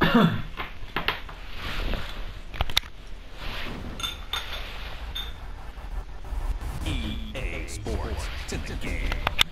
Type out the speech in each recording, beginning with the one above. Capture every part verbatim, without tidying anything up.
E A Sports, it's in the game.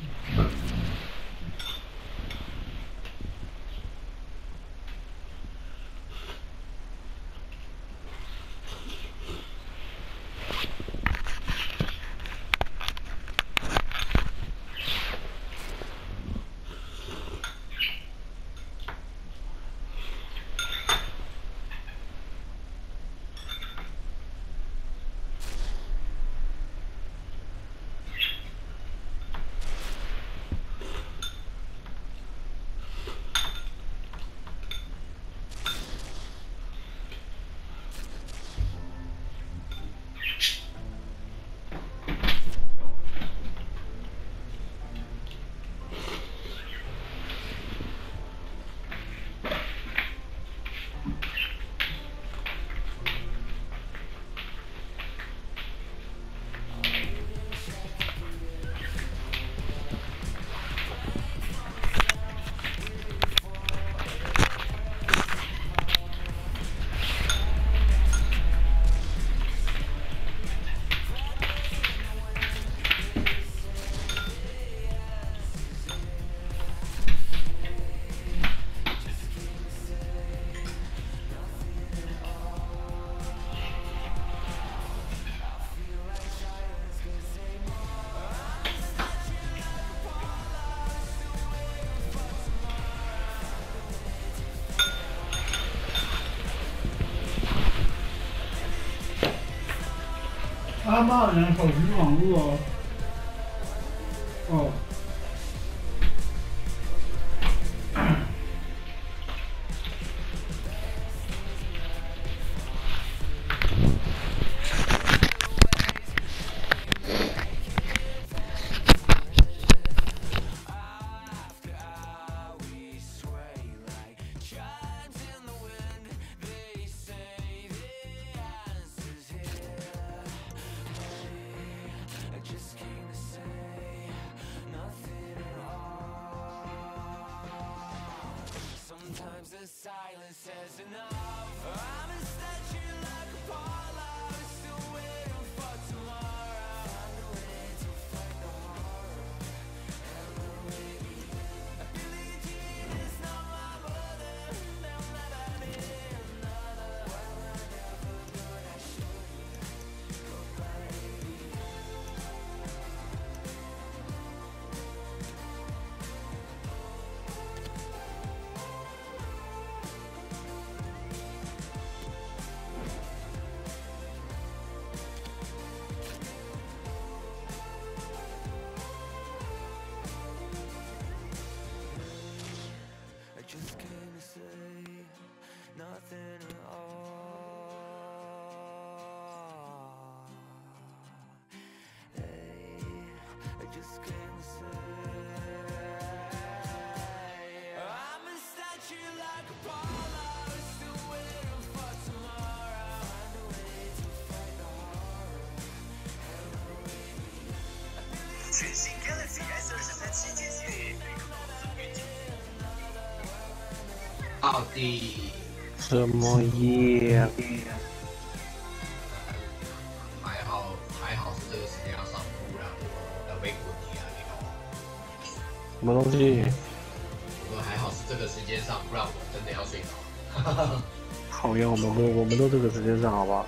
他骂人手机网络哦。哦。 Sometimes the silence says enough. I'm a statue like Apollo, still waiting for tomorrow. Find a way to fight the horror and the baby. Billie Jean is not my mother. There'll never be another. Well, I never thought I should. But baby. I just came to say nothing at all. Hey, I just came to say I'm a statue like Apollo, still waiting for tomorrow. Find a way to fight the horror and the baby. 全新 Galaxy S 二十三旗舰系列对抗风云镜。 到底什么耶？ 还好还好是这个时间要上不然我要被滚你啊那个。 什么东西？ 我说还好是这个时间上，不然我真的要睡着。 好呀，我们都我们都这个时间上，好不好？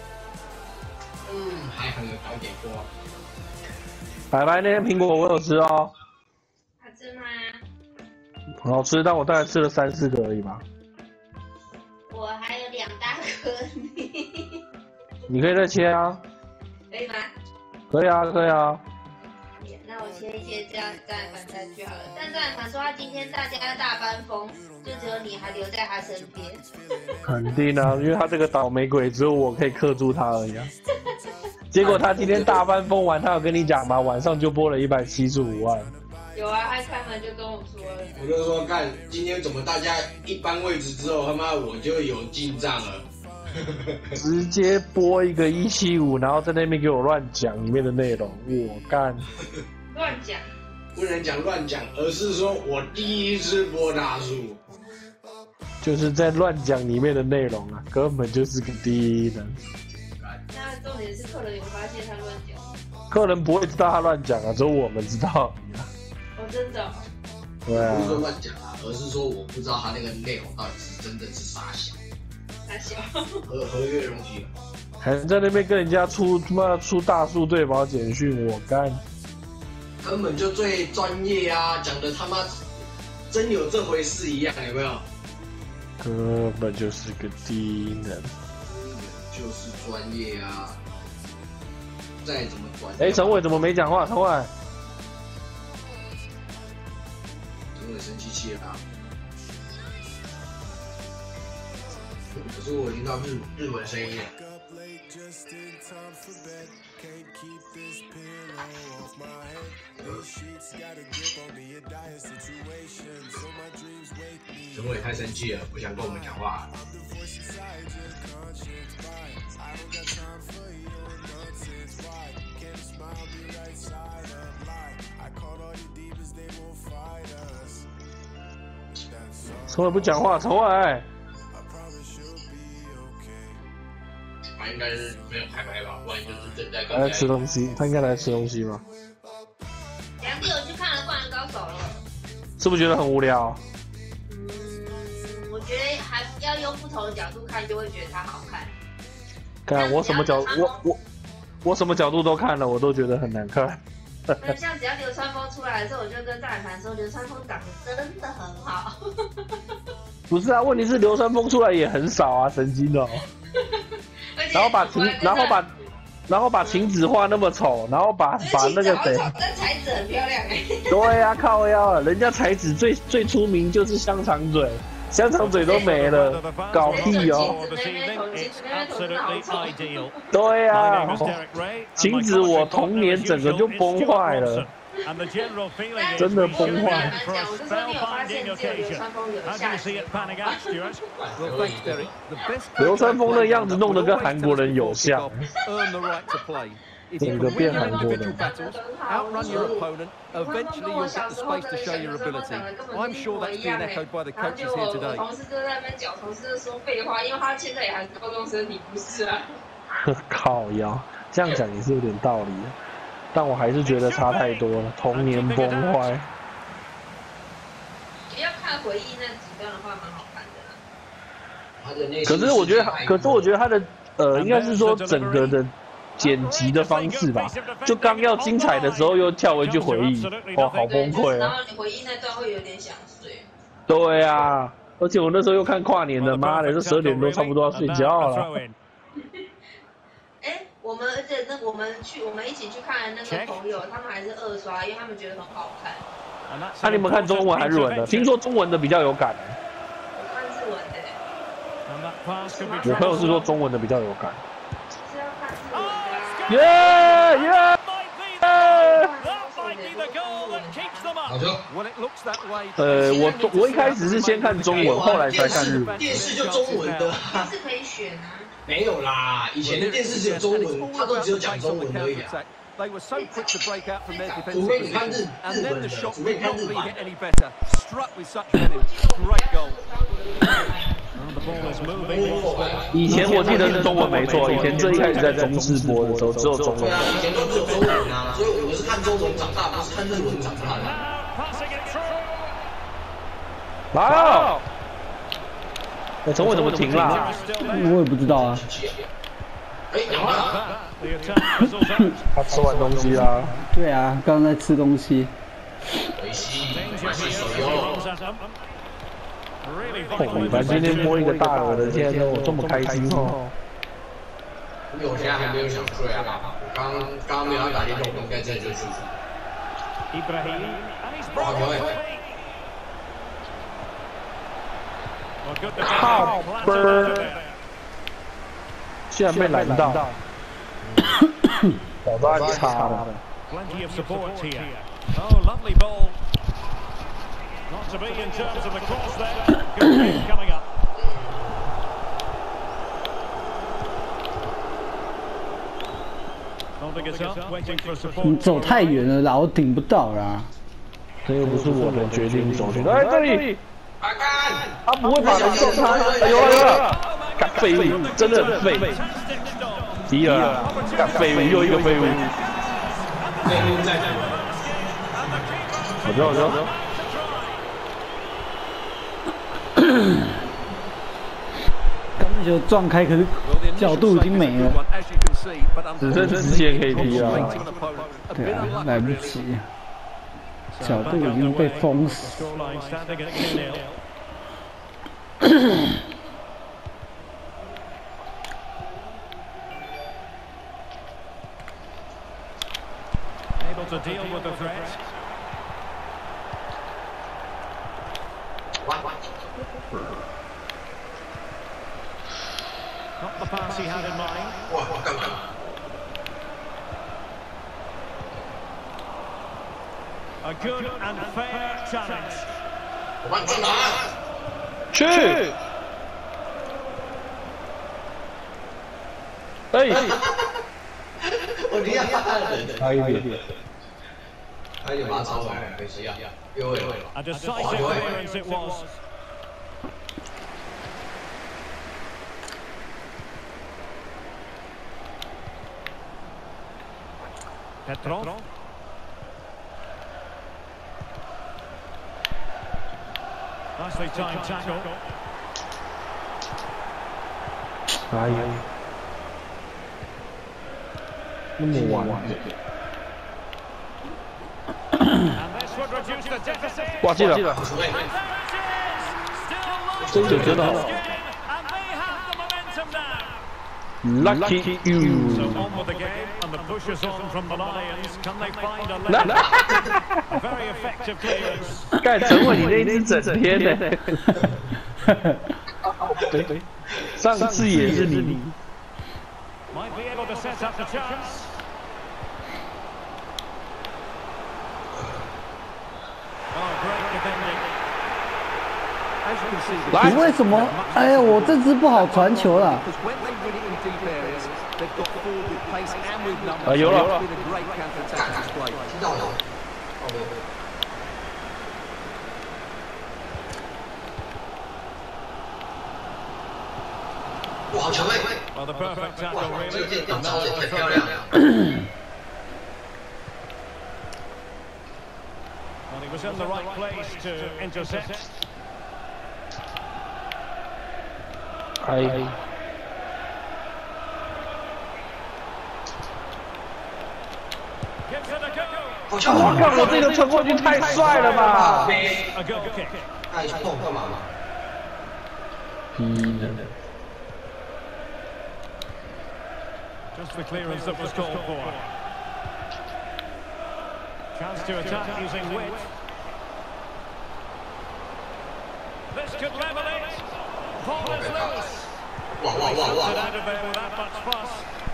嗯，还很早点过。 拜拜，那天苹果我有吃哦， 好吃吗？ 很好吃，但我大概吃了三四个而已吧。 我还有两大颗， 你可以再切啊。 可以吗？ 可以啊，可以啊。 那我切一切，这样张海凡下去好了。但张海凡说他今天大家大翻风，就只有你还留在他身边。 肯定啊，因为他这个倒霉鬼，只有我可以克住他而已啊。结果他今天大翻风完，他有跟你讲吗？晚上就拨了一百七十五万。 有啊，他开门就跟我说了。 我就说干，今天怎么大家一搬位置之后，他妈我就有进账了。 直接播一个一七五，然后在那边给我乱讲里面的内容，我干。 乱讲。 不能讲乱讲，而是说我第一次播大叔。 就是在乱讲里面的内容啊，根本就是个低能。 那重点是客人有发现他乱讲。 客人不会知道他乱讲啊，只有我们知道。 哦，真的、哦。 对啊。 不是说乱讲啊，而是说我不知道他那个内容到底是真的是啥小。 啥小？ 合合约的东西。 还在那边跟人家出他妈出大数对保简讯，我干。 根本就最专业啊，讲的他妈真有这回事一样，有没有？ 根本就是个低能。 就是专业啊。再怎么管？ 哎，陈伟怎么没讲话？陈伟， 陈伟生气气了、啊。可是我听到日日文声音。陈伟太生气了，不想跟我们讲话。 陈伟不讲话，陈伟。 他应该是没有开麦吧，不然就是正在来吃东西，他应该来吃东西吧。 梁弟有去看了《灌篮高手》了， 是不是觉得很无聊？ 嗯，我觉得还要用不同的角度看，就会觉得它好看。 看我什么角，我我我什么角度都看了，我都觉得很难看。 像只要流川枫出来的时候，我就跟大凡说，流川枫长得真的很好。 不是啊，问题是流川枫出来也很少啊，神经哦。然后把晴，然后把，然后把晴子画那么丑，然后把把那个谁， 但才子很漂亮哎。 对呀、啊，靠腰啊，人家才子最最出名就是香肠嘴，香肠嘴都没了，搞屁哦。对呀、啊，晴子我童年整个就崩坏了。真的崩坏。流川枫的样子弄得跟韩国人有像，整个变韩国人。 Outrun your opponent. Eventually, you'll get the space to show your ability. I'm sure that's being echoed by the coaches here today. 同事就在那边讲，同事说废话，因为他现在也还是高中生，你不是啊？ 靠腰，这样讲也是有点道理的。但我还是觉得差太多了，童年崩坏。 不要看回忆那几段的话，蛮好看的。 可是我觉得，可是我觉得他的呃，应该是说整个的剪辑的方式吧，就刚要精彩的时候又跳回去回忆，哦，好崩溃啊！ 然后你回忆那段会有点想睡。 对啊，而且我那时候又看跨年的，妈的，这十二点多差不多要睡觉了。 哎，我们而且那我们去我们一起去看那个朋友，他们还是二刷，因为他们觉得很好看。 那、啊、你们看中文还是日文的？听说中文的比较有感。 我看日文的。我朋友是说中文的比较有感。 是要看日文的。 耶耶！呃，我我一开始是先看中文，后来才看日文。 电视就中文的， 电视可以选啊。 没有啦，以前的电视只有中文，它都只有讲中文而已啊。除非你看日日本的，除非你看日版。 以前我记得是中文没错，以前最一开始在中视播的时候只有中文。 对啊，以前都只有中文啊，所以我是看中文长大，不是看日文长大的。 来了。哎，陈伟怎么停了？ 我也不知道啊。 哎，讲话了。 他吃完东西啦。 对啊，刚刚在吃东西。 维西，维西手游。 哦，反正今天摸一个大鹅的，现在让我这么开心哦。 因为我现在还没有想睡啊，我刚刚刚没有打电动，我应该在这睡。好球哎！ 靠分！竟然被拦到，脑袋差了。 你走太远了啦，我顶不到啦。 这又不是我的决定，走去。哎，这里。 看看， 他不会把人送他，哎呦哎呦，干废物，真的很废。迪尔啊，干废物，又一个废物。 废物在这。 我知道，我知道。 根本就撞开，可是角度已经没了， 只剩直线可以踢了。 对啊，来不及，角度已经被封死。 Able to deal with the threat. Not the pass he had in mind. A good and fair challenge. 我帮你去拿。 去。哎。 我厉害了。 差一点。 差一点把它抄回来，可惜啊，越位了。 A decisive clearance it was. Petrov. Nicely timed tackle. 哎呀，那么晚。哇，进了！真的知道。Lucky you. So on with the game, and the push is on from the Lions. Can they find a level? A very effective clearance. 盖陈伟，你那一只整天的。对，上次也是你。 Might be able to set up the chance. 你为什么？哎呀，我这只不好传球了。 啊，有了。 知道了。哇，好球位！哇，这个电脑抄的太漂亮了。 Well, he was in the right place to intercept. 哎。我靠！我这个传过去太帅了吧！ 他还去碰干嘛嘛？ 逼的。 Just the clearance that was called for. Chance to attack using width. This could level it. Ball is loose. Wow, wow, wow, wow. Out of there without much fuss.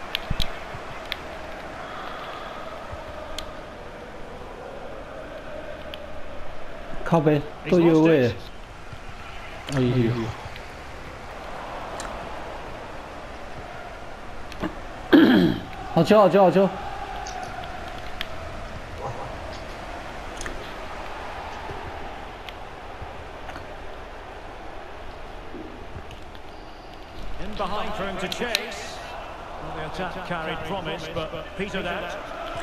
靠背做越位。 哎呦！ 好球，好球，好球！ In behind for him to chase. Well, the attack carried promise, but petered out.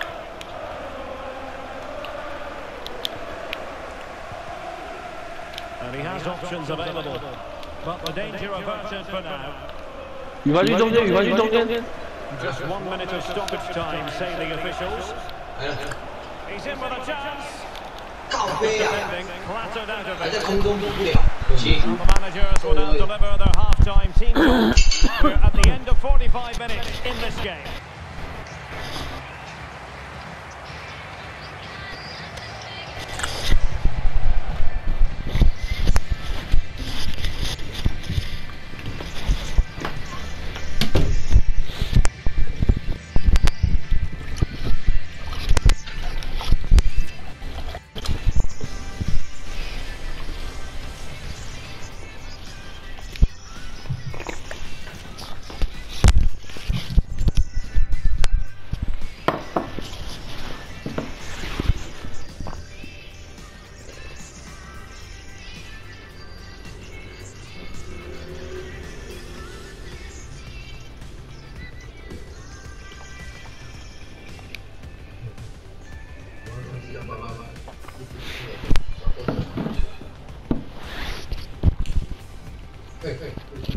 And he has options available, but the danger averted for now. 羽毛球中间，羽毛球中间。 Just one minute of stoppage time, say the officials. He's in with a chance. 靠背啊！ Clattered out of 还 it. 在空中动不了，可惜。 And the managers will now deliver their half-time team talk. We're at the end of forty-five minutes in this game.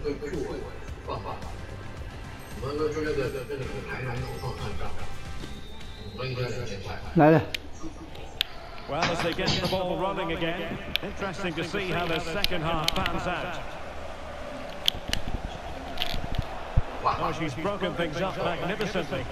会破位放法，我们就那个那个台南口创看到，所以应该是前台。 来了。 Well, as they get the ball rolling again, interesting to see how the second half pans out. Oh, she's broken things up magnificently.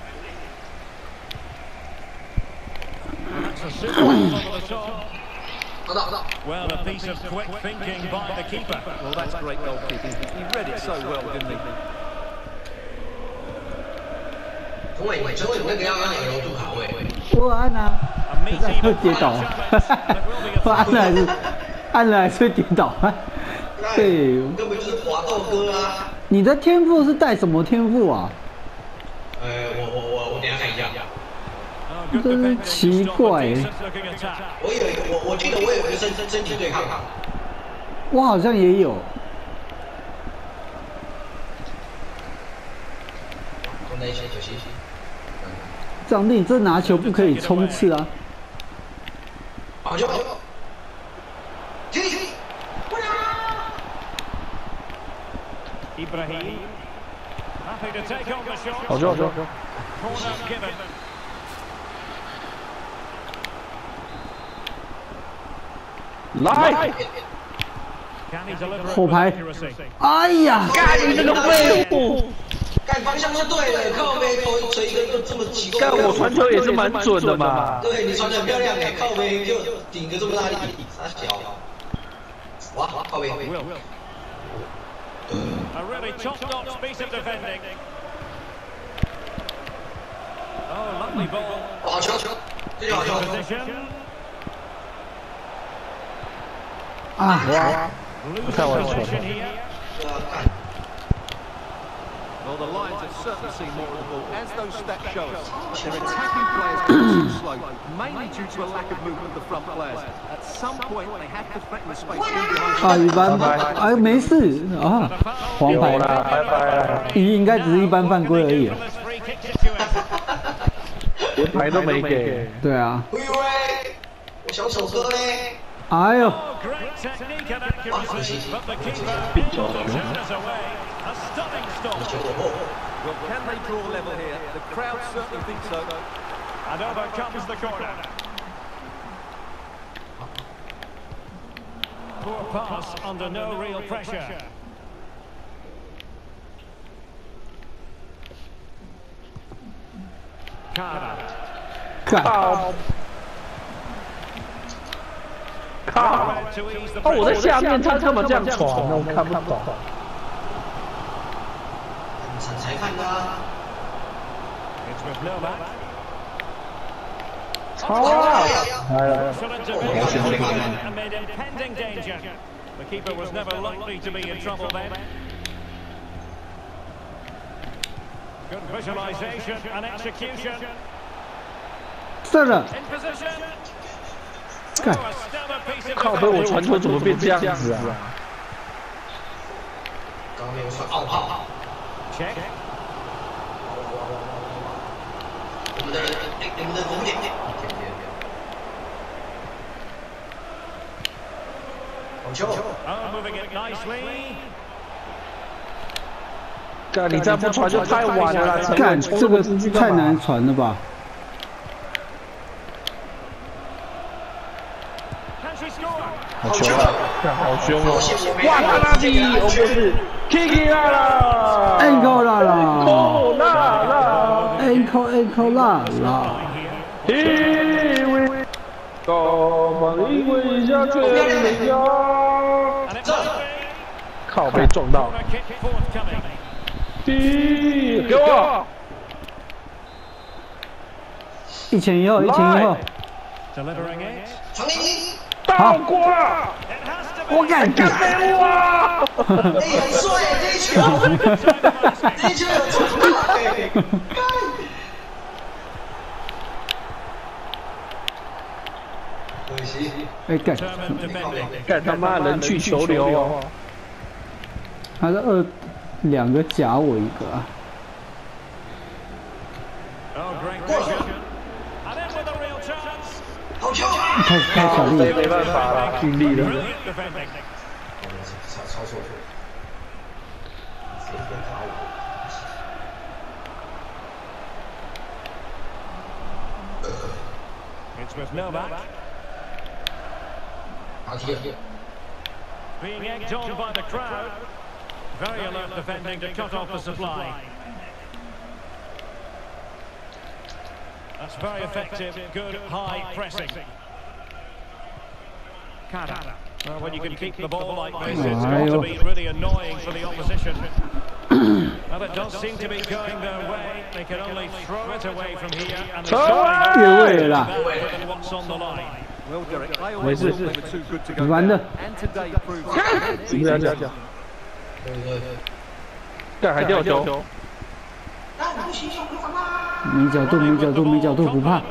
And that's a super one over the top. Well, a piece of quick thinking by the keeper. Well, that's great goalkeeping. He read it so well, didn't he? 中伟，中伟那个要让你柔度好哎。 我按了，会跌倒。我按了还是按了还是会跌倒？对。 根本就是滑豆哥啊！ 你的天赋是带什么天赋啊？ 呃，我我我我等下看一下。 真是奇怪。 我有一个，我我记得我有一个身身体对抗。 我好像也有。 张力，这拿球不可以冲刺啊！ 好球！踢！ Ibrahim happy to take on the shot. 好球好球！ Corner given. 来！ 后排！哎呀！ 干你这个废物！ 干方向是对的，靠背头锤一个就这么奇怪。 干我传球也是蛮准的嘛。 对你传的很漂亮哎，靠背就顶个这么大力，傻小。哇，靠背。 A really top-notch piece of defending. Oh, lovely ball. 好球球，这就好球。 啊！ 哇！看我的球。 Well, the Lions have certainly seen more of the ball, as those stats show us. Their attacking players are too slow, mainly due to a lack of movement of the front players. At some point, they have to threaten the space in behind. 啊，一般，哎，没事啊，黄牌， 拜拜。 鱼应该只是一般犯规而已。 连牌都没给。 对啊。 喂喂，我小手哥嘞。 哎呦！ A stunning stop. Well, can they draw level here? The crowd certainly think so. And over comes the corner. Poor pass under no real pressure. Carter. 靠！靠！哦，我在下面，他干嘛这样传呢？我看不懂。 才看的啊！ 超啊！来来来！ Amid impending danger. The keeper was never likely to be in trouble then. Good visualization and execution. 射了！ In position. 看， Oh, a stellar piece of 靠背，我传球怎么变这样子啊？ 刚刚那个算奥炮。 Check. 我们的你们的红点点，好球！ Oh, moving it nicely. 干，你再不传就太晚了啦！ 看这个太难传了吧？ 好球啊！好凶哦！哇，他拉比，哦不是 ，Kiki 啦啦 ，Ankle 啦啦 ，Ankle 啦啦 ，Ankle Ankle 啦啦。 因为高放因为下全没有，靠被撞到。第给我， 一前一后，一前一后。 Delivering it. 长林， 倒过， 我敢干飞我！ 哎，很帅耶，这一球，这一球有撞到哎！可惜， 哎干， 干他妈人去球流哦！ 他是二两个夹我一个啊！ Oh, great vision. And in with a real chance. 好球！ 太太小力没没办法了，尽力了。 Brilliant defending. 超超错。 It's with Novak. Being egged on by the crowd. Very alert defending to cut off the supply. That's very effective, good high pressing. Kada. Well, when you can keep the ball like this, it's got to be really annoying for the opposition. Well, it does seem to be going their way. They can only throw it away from here. And what's on the line. Well, Derek, they always thought they were too good to go down, and today proved it. 这样这样这样。干还掉球。 没角度，没角度，没角度，不怕。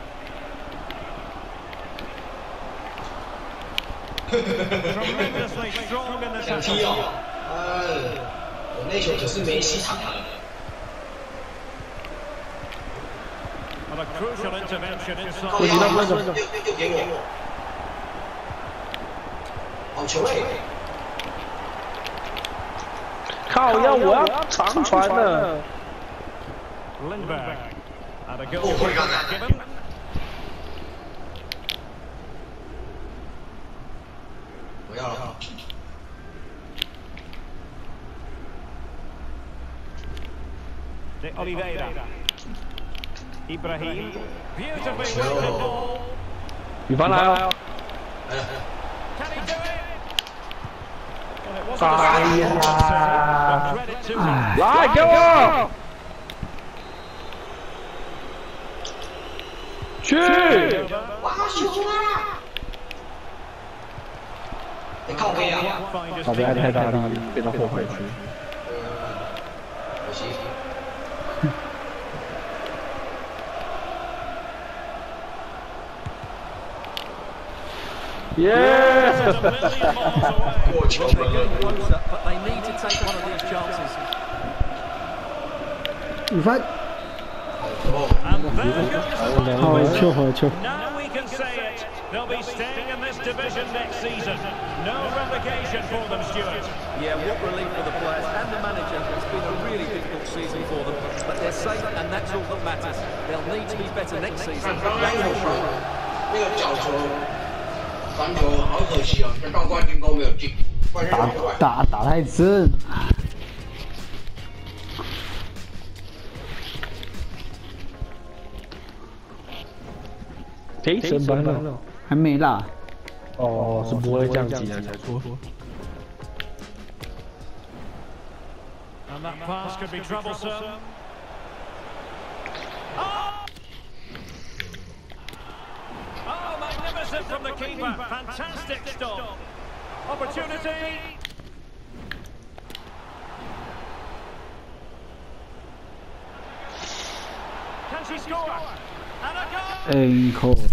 想踢哦，呃，我那球可是梅西挡的。 A crucial intervention inside. 又又又给我，好球哎！ 靠腰，我要长传了。 Lindberg. And a goal given. De Oliveira. Ibrahim. Beautifully routed ball. 比方来哦。 Can he do it? Well, it 哎 wasn't 呀！ credit to him. 来给我！去！ 哇，球啊！你靠背啊！ 靠背太大力，变到后排去。 可惜。 Yeah! They're getting closer, but they need to take one of these chances. 五分。 And there goes 好球，好球。 Now we can say it. They'll be staying in this division next season. No relegation for them, Stuart. Yeah, what relief for the players and the manager. It's been a really difficult season for them, but they're safe, and that's all that matters. They'll need to be better next season. 那个角球。 传球好可惜啊！到冠军都没有进， 打打打太正。 诶，升班了？ 还没啦。 哦，是不会降级的才错。 And that pass could be troublesome. Oh! Oh, magnificent from the keeper. Fantastic stop. Opportunity. Can she score? And a goal. Encore.